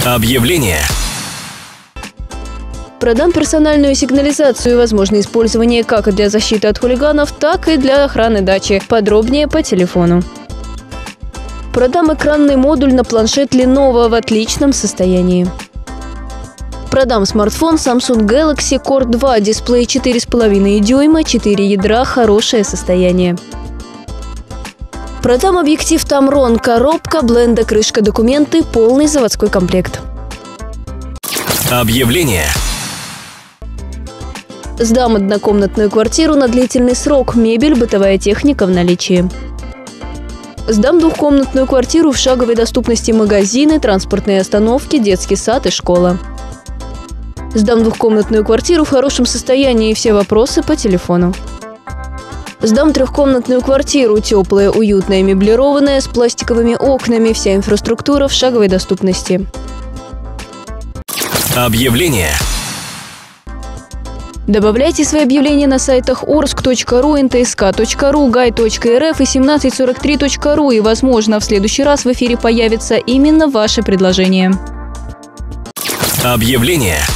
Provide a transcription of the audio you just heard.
Объявление. Продам персональную сигнализацию и возможно использование как для защиты от хулиганов, так и для охраны дачи. Подробнее по телефону. Продам экранный модуль на планшет Lenovo в отличном состоянии. Продам смартфон Samsung Galaxy Core 2, дисплей 4,5 дюйма, 4 ядра, хорошее состояние. Продам объектив Tamron, коробка, бленда, крышка, документы, полный заводской комплект. Объявление. Сдам однокомнатную квартиру на длительный срок, мебель, бытовая техника в наличии. Сдам двухкомнатную квартиру в шаговой доступности магазины, транспортные остановки, детский сад и школа. Сдам двухкомнатную квартиру в хорошем состоянии, все вопросы по телефону. Сдам трехкомнатную квартиру, теплая, уютная, меблированная, с пластиковыми окнами, вся инфраструктура в шаговой доступности. Объявление. Добавляйте свои объявления на сайтах orsk.ru, ntsk.ru, guide.rf и 1743.ru, и, возможно, в следующий раз в эфире появится именно ваше предложение. Объявление.